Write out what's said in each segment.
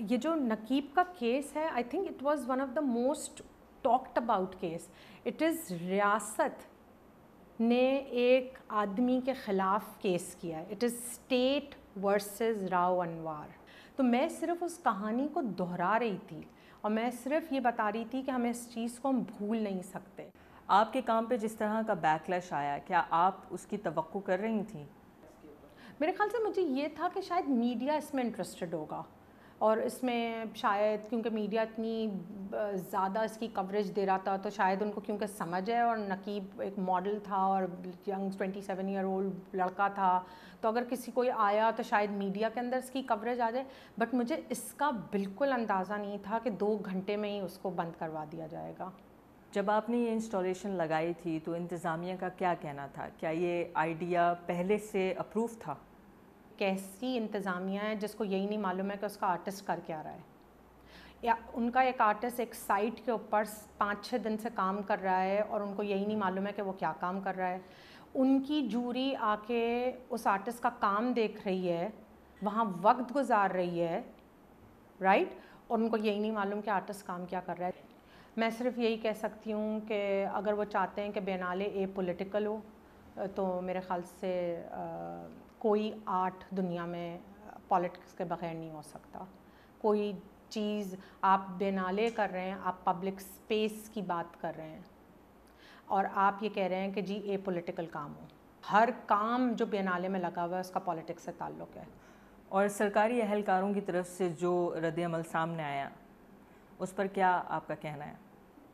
یہ جو نقیب کا کیس ہے I think it was one of the most talked about case. It is ریاست نے ایک آدمی کے خلاف کیس کیا ہے. It is state versus Rao Anwar. تو میں صرف اس کہانی کو دہرا رہی تھی اور میں صرف یہ بتا رہی تھی کہ ہمیں اس چیز کو ہم بھول نہیں سکتے. آپ کے کام پہ جس طرح کا بیک لیش آیا کیا آپ اس کی توقع کر رہی تھیں؟ میرے خیال سے مجھے یہ تھا کہ شاید میڈیا اس میں انٹرسٹڈ ہوگا اور اس میں شاید کیونکہ میڈیا اتنی زیادہ اس کی کوریج دے رہا تھا تو شاید ان کو کیونکہ سمجھ ہے اور نقیب ایک ماڈل تھا اور ینگ 27 ایئر اولڈ لڑکا تھا تو اگر کسی کوئی آیا تو شاید میڈیا کے اندر اس کی کوریج آ جائے. بٹ مجھے اس کا بالکل اندازہ نہیں تھا کہ 2 گھنٹے میں ہی اس کو بند کروا دیا جائے گا. جب آپ نے یہ انسٹالیشن لگائی تھی تو انتظامیہ کا کیا کہنا تھا؟ کیا یہ آئیڈیا پہلے سے اپروو تھا؟ کیسی انتظامیہ ہے جس کو یہی نہیں معلوم ہے کہ اس کا آرٹسٹ کر کے آ رہا ہے. یا ان کا ایک آرٹسٹ ایک سائٹ کے اوپر 5-6 دن سے کام کر رہا ہے اور ان کو یہی نہیں معلوم ہے کہ وہ کیا کام کر رہا ہے. ان کی جوری آ کے اس آرٹسٹ کا کام دیکھ رہی ہے, وہاں وقت گزار رہی ہے, رائٹ, اور ان کو یہی نہیں معلوم کہ آرٹسٹ کام کیا کر رہا ہے. میں صرف یہی کہہ سکتی ہوں کہ اگر وہ چاہتے ہیں کہ بینالے اے پولیٹیکل ہو تو میرے خیال سے کوئی آرٹ دنیا میں پالیٹکس کے بغیر نہیں ہو سکتا. کوئی چیز آپ بینالے کر رہے ہیں, آپ پبلک اسپیس کی بات کر رہے ہیں اور آپ یہ کہہ رہے ہیں کہ جی اے پولیٹیکل کام ہو. ہر کام جو بینالے میں لگا ہوا ہے اس کا پالیٹکس سے تعلق ہے. اور سرکاری اہلکاروں کی طرف سے جو رد عمل سامنے آیا اس پر کیا آپ کا کہنا ہے؟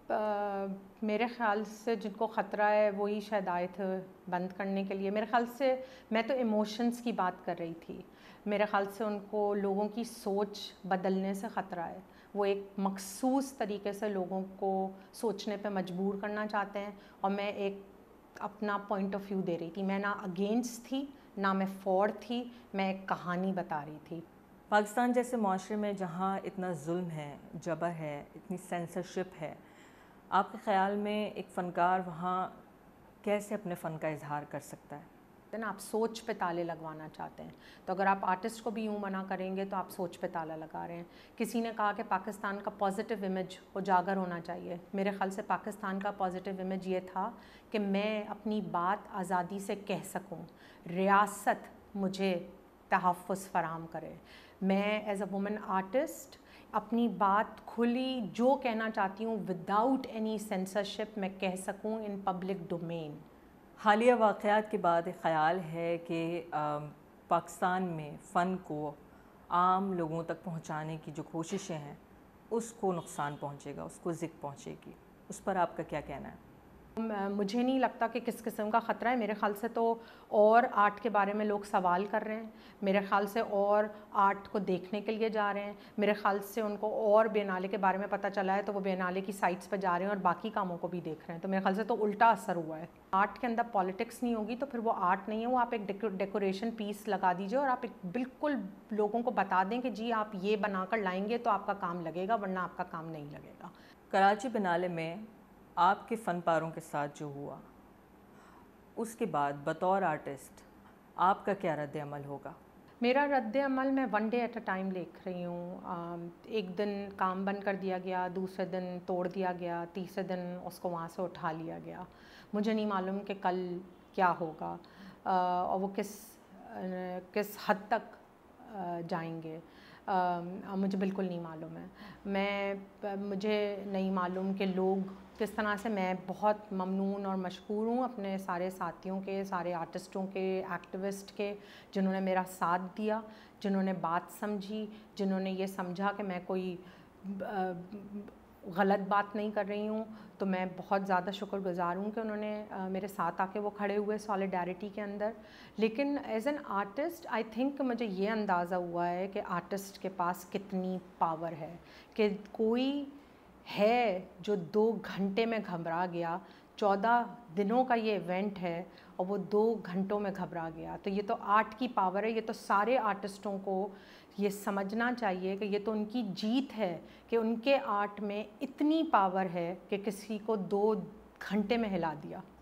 میرے خیال سے جن کو خطرہ ہے وہی شاید آئے تھے بند کرنے کے لیے. میرے خیال سے میں تو ایموشنز کی بات کر رہی تھی. میرے خیال سے ان کو لوگوں کی سوچ بدلنے سے خطرہ ہے. وہ ایک مخصوص طریقے سے لوگوں کو سوچنے پہ مجبور کرنا چاہتے ہیں اور میں ایک اپنا پوائنٹ آف ویو دے رہی تھی. میں نہ اگینسٹ تھی نہ میں فور تھی, میں ایک کہانی بتا رہی تھی. پاکستان جیسے معاشرے میں جہاں اتنا ظلم ہے, جبر ہے, اتنی سینسرشپ ہے, آپ کے خیال میں ایک فنکار وہاں کیسے اپنے فن کا اظہار کر سکتا ہے؟ آپ سوچ پہ تالے لگوانا چاہتے ہیں تو اگر آپ آرٹسٹ کو بھی یوں منع کریں گے تو آپ سوچ پہ تالا لگا رہے ہیں. کسی نے کہا کہ پاکستان کا پازیٹیو امیج اجاگر ہونا چاہیے. میرے خیال سے پاکستان کا پازیٹیو امیج یہ تھا کہ میں اپنی بات آزادی سے کہہ سکوں, ریاست مجھے تحفظ فراہم کرے, میں ایز اے وومن آرٹسٹ اپنی بات کھلی جو کہنا چاہتی ہوں وداؤٹ اینی سینسرشپ میں کہہ سکوں ان پبلک ڈومین. حالیہ واقعات کے بعد ایک خیال ہے کہ پاکستان میں فن کو عام لوگوں تک پہنچانے کی جو کوششیں ہیں اس کو نقصان پہنچے گا, اس کو زک پہنچے گی. اس پر آپ کا کیا کہنا ہے؟ مجھے نہیں لگتا کہ کس قسم کا خطرہ ہے. میرے خیال سے تو اور آرٹ کے بارے میں لوگ سوال کر رہے ہیں. میرے خیال سے اور آرٹ کو دیکھنے کے لیے جا رہے ہیں. میرے خیال سے ان کو اور بینالے کے بارے میں پتہ چلا ہے تو وہ بینالے کی سائٹس پہ جا رہے ہیں اور باقی کاموں کو بھی دیکھ رہے ہیں. تو میرے خیال سے تو الٹا اثر ہوا ہے. آرٹ کے اندر پالیٹکس نہیں ہوگی تو پھر وہ آرٹ نہیں ہے, وہ آپ ایک ڈیکوریشن پیس لگا دیجیے اور آپ ایک بالکل لوگوں کو بتا دیں کہ جی آپ یہ بنا کر لائیں گے تو آپ کا کام لگے گا ورنہ آپ کا کام نہیں لگے گا. کراچی بینالے میں آپ کے فن پاروں کے ساتھ جو ہوا اس کے بعد بطور آرٹسٹ آپ کا کیا رد عمل ہوگا؟ میرا رد عمل میں 1 ڈے ایٹ اے ٹائم لکھ رہی ہوں. ایک دن کام بند کر دیا گیا, دوسرے دن توڑ دیا گیا, تیسرے دن اس کو وہاں سے اٹھا لیا گیا. مجھے نہیں معلوم کہ کل کیا ہوگا اور وہ کس حد تک جائیں گے. مجھے بالکل نہیں معلوم ہے. مجھے نہیں معلوم کہ لوگ کس طرح سے. میں بہت ممنون اور مشکور ہوں اپنے سارے ساتھیوں کے, سارے آرٹسٹوں کے, ایکٹیوسٹ کے, جنہوں نے میرا ساتھ دیا, جنہوں نے بات سمجھی, جنہوں نے یہ سمجھا کہ میں کوئی غلط بات نہیں کر رہی ہوں. تو میں بہت زیادہ شکر گزار ہوں کہ انہوں نے میرے ساتھ آ کے وہ کھڑے ہوئے سالیڈیرٹی کے اندر. لیکن as an artist I think مجھے یہ اندازہ ہوا ہے کہ آرٹسٹ کے پاس کتنی پاور ہے, کہ کوئی ہے جو 2 گھنٹے میں گھبرا گیا. 14 دنوں کا یہ ایونٹ ہے اور وہ 2 گھنٹوں میں گھبرا گیا. تو یہ تو آرٹ کی پاور ہے. یہ تو سارے آرٹسٹوں کو یہ سمجھنا چاہیے کہ یہ تو ان کی جیت ہے کہ ان کے آرٹ میں اتنی پاور ہے کہ کسی کو 2 گھنٹے میں ہلا دیا.